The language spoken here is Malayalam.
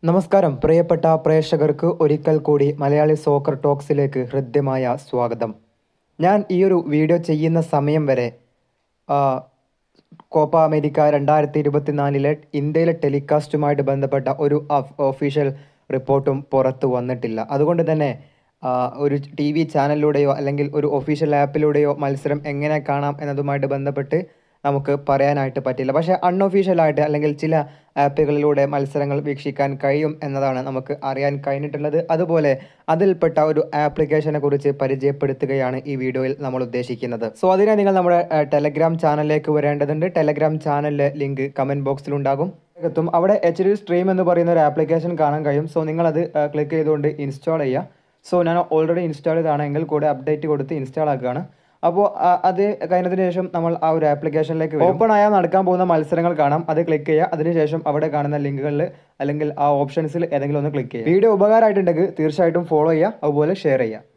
നമസ്കാരം പ്രിയപ്പെട്ട പ്രേക്ഷകർക്ക് ഒരിക്കൽ കൂടി മലയാളി സോക്കർ ടോക്സിലേക്ക് ഹൃദ്യമായ സ്വാഗതം. ഞാൻ ഈ ഒരു വീഡിയോ ചെയ്യുന്ന സമയം വരെ കോപ്പ അമേരിക്ക 2024 ഇന്ത്യയിലെ ടെലികാസ്റ്റുമായിട്ട് ബന്ധപ്പെട്ട ഒരു ഒഫീഷ്യൽ റിപ്പോർട്ടും പുറത്തു വന്നിട്ടില്ല. അതുകൊണ്ട് തന്നെ ഒരു TV ചാനലിലൂടെയോ അല്ലെങ്കിൽ ഒരു ഒഫീഷ്യൽ ആപ്പിലൂടെയോ മത്സരം എങ്ങനെ കാണാം എന്നതുമായിട്ട് ബന്ധപ്പെട്ട് നമുക്ക് പറയാനായിട്ട് പറ്റില്ല. പക്ഷേ അൺഒഫീഷ്യലായിട്ട് അല്ലെങ്കിൽ ചില ആപ്പുകളിലൂടെ മത്സരങ്ങൾ വീക്ഷിക്കാൻ കഴിയും എന്നതാണ് നമുക്ക് അറിയാൻ കഴിഞ്ഞിട്ടുള്ളത്. അതുപോലെ അതിൽപ്പെട്ട ഒരു ആപ്ലിക്കേഷനെ കുറിച്ച് പരിചയപ്പെടുത്തുകയാണ് ഈ വീഡിയോയിൽ നമ്മൾ ഉദ്ദേശിക്കുന്നത്. സോ അതിനായി നിങ്ങൾ നമ്മുടെ ടെലഗ്രാം ചാനലിലേക്ക് വരേണ്ടതുണ്ട്. ടെലഗ്രാം ചാനലിലെ ലിങ്ക് കമൻറ്റ് ബോക്സിലുണ്ടാകും. അവിടെ HD സ്ട്രീം എന്ന് പറയുന്ന ഒരു ആപ്ലിക്കേഷൻ കാണാൻ കഴിയും. സോ നിങ്ങളത് ക്ലിക്ക് ചെയ്തുകൊണ്ട് ഇൻസ്റ്റാൾ ചെയ്യുക. സോ ഞാൻ ഓൾറെഡി ഇൻസ്റ്റാൾ ചെയ്തതാണെങ്കിൽ കൂടെ അപ്ഡേറ്റ് കൊടുത്ത് ഇൻസ്റ്റാൾ ആക്കുകയാണ്. അപ്പോൾ അത് കഴിഞ്ഞതിന് ശേഷം നമ്മൾ ആ ഒരു ആപ്ലിക്കേഷനിലേക്ക് ഓപ്പൺ ആയാൽ നടക്കാൻ പോകുന്ന മത്സരങ്ങൾ കാണാം. അത് ക്ലിക്ക് ചെയ്യുക. അതിനുശേഷം അവിടെ കാണുന്ന ലിങ്കുകളിൽ അല്ലെങ്കിൽ ആ ഓപ്ഷൻസിൽ ഏതെങ്കിലും ഒന്ന് ക്ലിക്ക് ചെയ്യുക. വീഡിയോ ഉപകാരമായിട്ടുണ്ടെങ്കിൽ തീർച്ചയായിട്ടും ഫോളോ ചെയ്യുക, അതുപോലെ ഷെയർ ചെയ്യുക.